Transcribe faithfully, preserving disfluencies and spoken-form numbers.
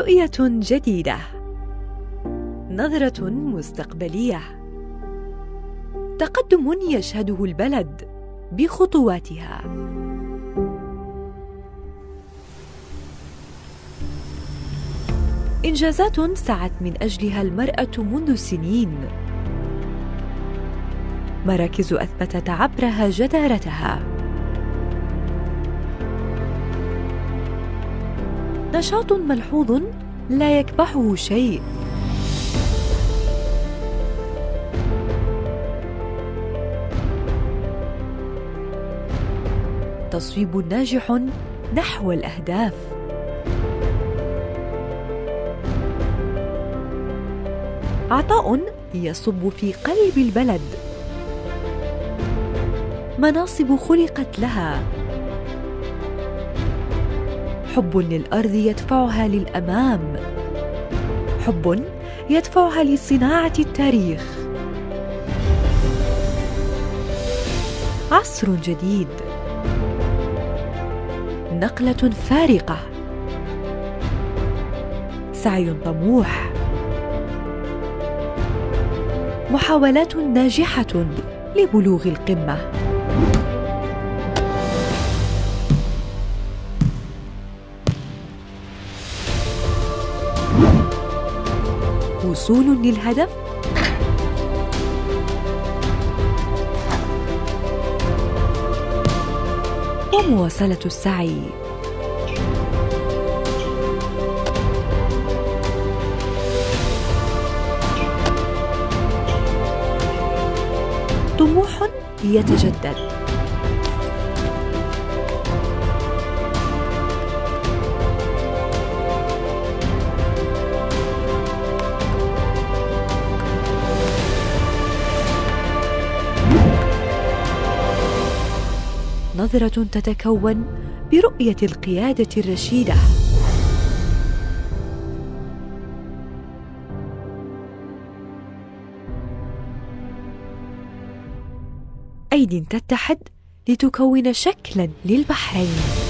رؤية جديدة، نظرة مستقبلية، تقدم يشهده البلد بخطواتها. إنجازات سعت من أجلها المرأة منذ سنين، مراكز أثبتت عبرها جدارتها، نشاط ملحوظ لا يكبحه شيء، تصويب ناجح نحو الأهداف، عطاء يصب في قلب البلد، مناصب خلقت لها، حب للأرض يدفعها للأمام، حب يدفعها لصناعة التاريخ. عصر جديد، نقلة فارقة، سعي طموح، محاولات ناجحة لبلوغ القمة. وصول للهدف، ومواصلة السعي. طموح يتجدد، نظرة تتكون برؤية القيادة الرشيدة، أيد تتحد لتكون شكلاً للبحرين.